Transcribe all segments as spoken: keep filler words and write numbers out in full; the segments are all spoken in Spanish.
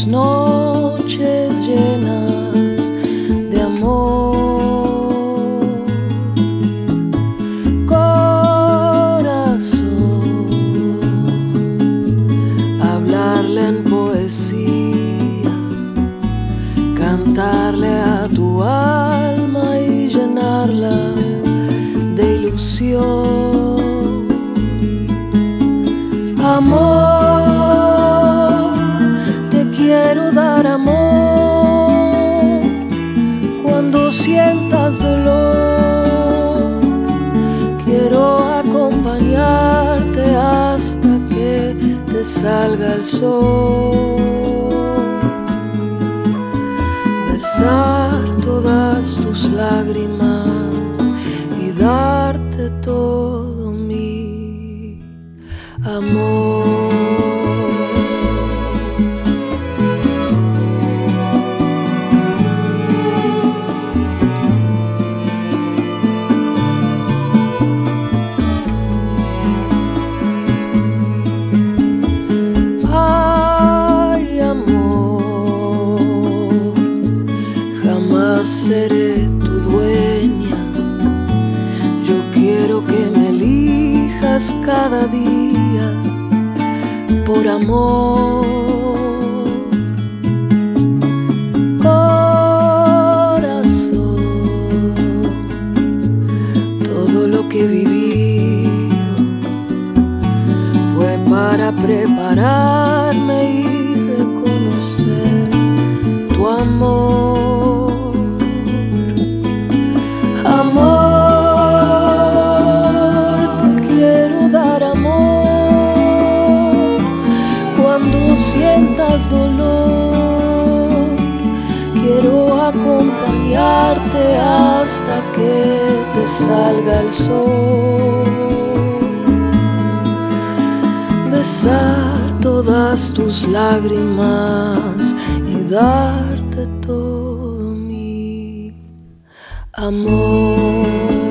las noches llenas de amor. Corazón, hablarle en poesía, cantarle a tu alma y llenarla de ilusión. Amor, te quiero dar amor cuando sientas dolor. Quiero acompañarte hasta que te salga el sol. Besar todas tus lágrimas y darte todo mi amor. Ay, amor, jamás seré tu dueña. Yo quiero que me elijas cada día por amor. Corazón, todo lo que he vivido fue para prepararme y reconocer tu amor. Amor, te quiero dar amor cuando sientas dolor. Quiero acompañarte hasta que te salga el sol. Besar todas tus lágrimas y darte todo mi amor.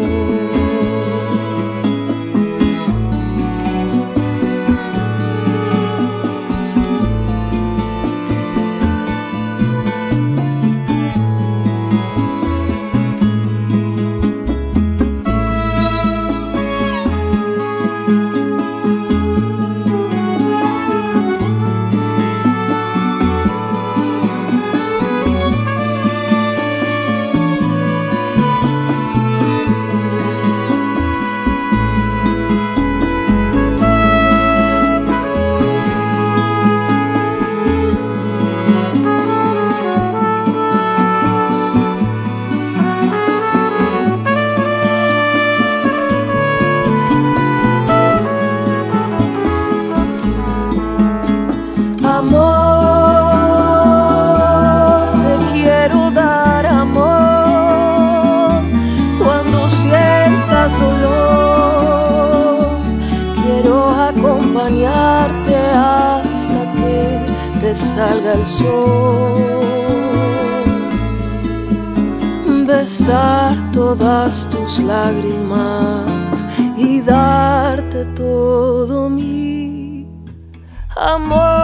Amor, te quiero dar amor cuando sientas dolor. Quiero acompañarte hasta que te salga el sol. Besar todas tus lágrimas y darte todo mi amor.